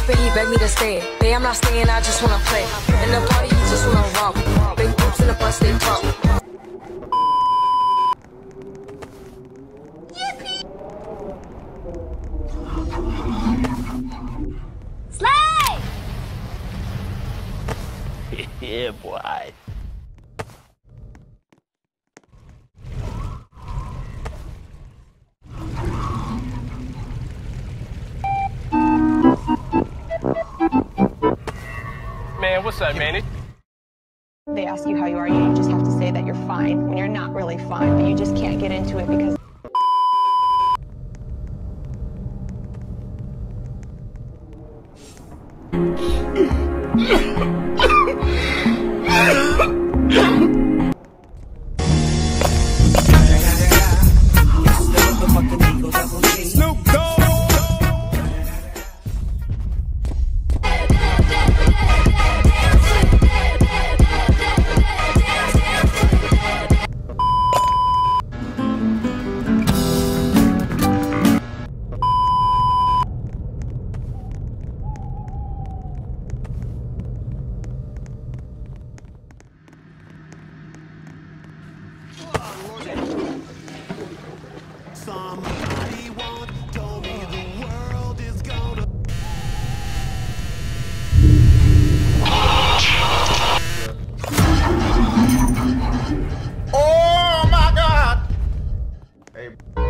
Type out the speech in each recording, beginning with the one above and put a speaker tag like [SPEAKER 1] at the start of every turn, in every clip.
[SPEAKER 1] but he begged me to stay. Babe, I'm not staying, I just wanna play. In the party, he just wanna romp. Big boobs in the bus, they talk.
[SPEAKER 2] Slay!
[SPEAKER 3] Yeah, boy. Man, what's up, man?
[SPEAKER 4] They ask you how you are, you just have to say that you're fine when you're not really fine, but you just can't get into it because
[SPEAKER 5] somebody once told me the world is gonna. Oh my God! Hey.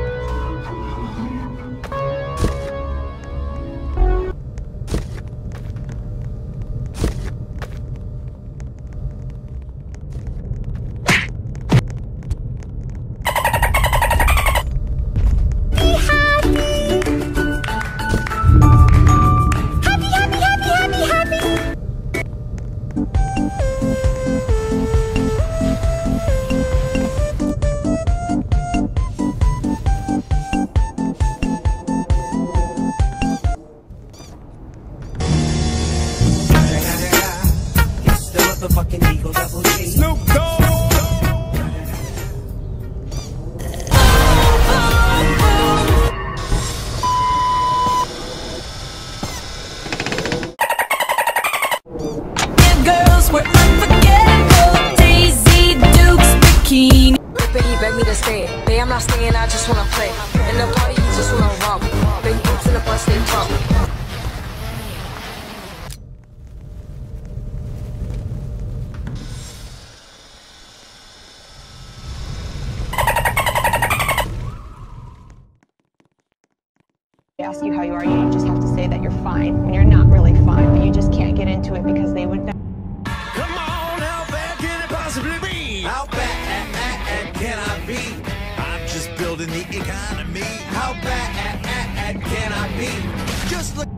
[SPEAKER 6] Fucking Eagle Double G.
[SPEAKER 5] Snoop Dogg.
[SPEAKER 1] Girls were unforgettable. Daisy Dukes bikini. But he begged me to stay. Babe, I'm not staying, I just wanna play. In the party, he just wanna romp. Big boobs in the bus, they talk.
[SPEAKER 4] they ask you how you are, you just have to say that you're fine when you're not really fine, but you just can't get into it because they would know.
[SPEAKER 5] Come on, how bad can it possibly be? How bad can I be? I'm just building the economy. How bad can I be? Just look.